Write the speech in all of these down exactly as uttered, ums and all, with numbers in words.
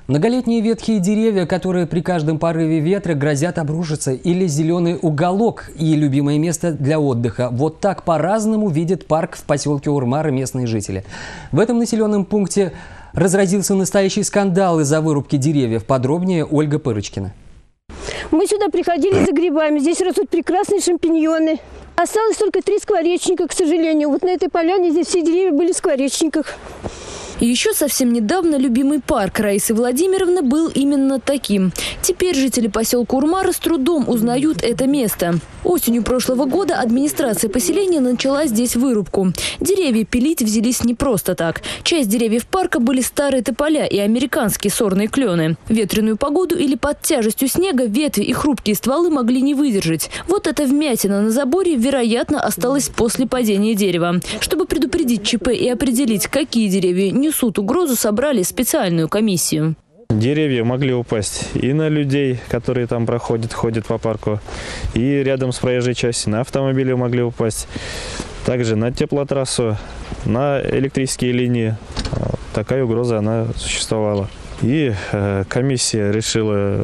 Многолетние ветхие деревья, которые при каждом порыве ветра грозят обрушиться, или зеленый уголок и любимое место для отдыха. Вот так по-разному видят парк в поселке Урмара местные жители. В этом населенном пункте разразился настоящий скандал из-за вырубки деревьев. Подробнее Ольга Пырочкина. Мы сюда приходили за грибами. Здесь растут прекрасные шампиньоны. Осталось только три скворечника, к сожалению. Вот на этой поляне здесь все деревья были в скворечниках. И еще совсем недавно любимый парк Раисы Владимировны был именно таким. Теперь жители поселка Урмара с трудом узнают это место. Осенью прошлого года администрация поселения начала здесь вырубку. Деревья пилить взялись не просто так. Часть деревьев парка были старые тополя и американские сорные клены. В ветреную погоду или под тяжестью снега ветви и хрупкие стволы могли не выдержать. Вот эта вмятина на заборе, вероятно, осталась после падения дерева. Чтобы предупредить ЧП и определить, какие деревья не несут угрозу, собрали специальную комиссию. Деревья могли упасть и на людей, которые там проходят, ходят по парку, и рядом с проезжей частью, на автомобили могли упасть, также на теплотрассу, на электрические линии. Такая угроза, она существовала. И э, комиссия решила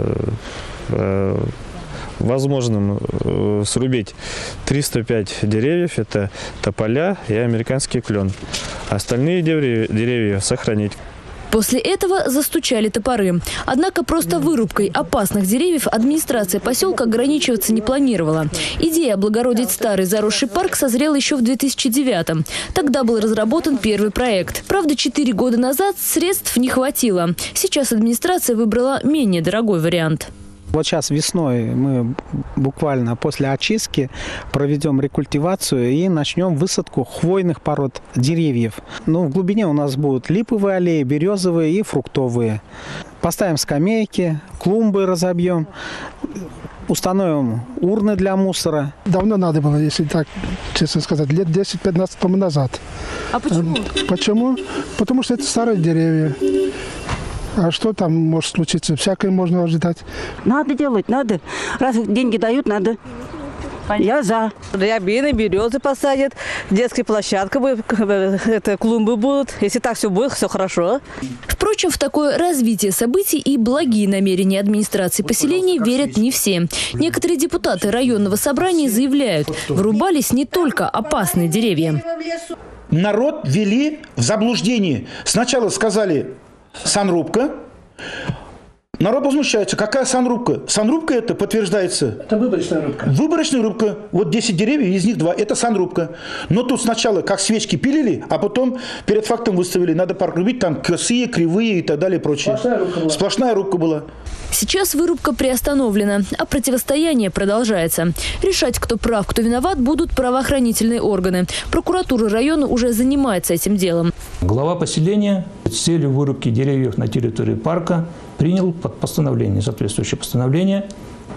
э, возможным э, срубить триста пять деревьев, это тополя и американский клен. Остальные деревья, деревья сохранить. После этого застучали топоры. Однако просто вырубкой опасных деревьев администрация поселка ограничиваться не планировала. Идея облагородить старый заросший парк созрела еще в две тысячи девятом. Тогда был разработан первый проект. Правда, четыре года назад средств не хватило. Сейчас администрация выбрала менее дорогой вариант. Вот сейчас весной мы буквально после очистки проведем рекультивацию и начнем высадку хвойных пород деревьев. Ну, в глубине у нас будут липовые аллеи, березовые и фруктовые. Поставим скамейки, клумбы разобьем, установим урны для мусора. Давно надо было, если так честно сказать, лет десять-пятнадцать тому назад. А почему? Почему? Потому что это старые деревья. А что там может случиться? Всякое можно ожидать. Надо делать, надо. Раз деньги дают, надо. Понятно. Я за. Рябины, березы посадят, детская площадка будет, это, клумбы будут. Если так все будет, все хорошо. Впрочем, в такое развитие событий и благие намерения администрации поселений верят не все. Некоторые депутаты районного собрания заявляют, вырубались не только опасные деревья. Народ ввели в заблуждение. Сначала сказали санрубка. Народ возмущается. Какая санрубка? Санрубка это подтверждается. Это выборочная рубка. Выборочная рубка. Вот десять деревьев, из них два. Это санрубка. Но тут сначала как свечки пилили, а потом перед фактом выставили. Надо парк рубить, там косые, кривые и так далее и прочее. Сплошная рубка была. Сплошная рубка была. Сейчас вырубка приостановлена, а противостояние продолжается. Решать, кто прав, кто виноват, будут правоохранительные органы. Прокуратура района уже занимается этим делом. Глава поселения с целью вырубки деревьев на территории парка принял постановление, соответствующее постановление.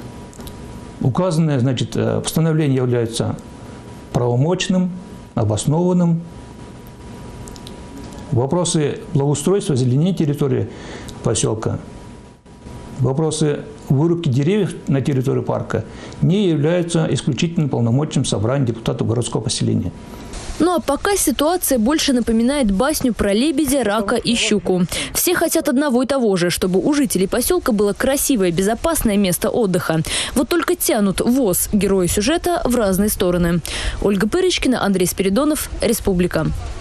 Указанное, значит, постановление является правомочным, обоснованным. Вопросы благоустройства, озеленения территории поселка, вопросы вырубки деревьев на территории парка не являются исключительно полномочным собранием депутатов городского поселения. Ну а пока ситуация больше напоминает басню про лебедя, рака и щуку. Все хотят одного и того же, чтобы у жителей поселка было красивое, безопасное место отдыха. Вот только тянут воз герои сюжета в разные стороны. Ольга Пырочкина, Андрей Спиридонов, Республика.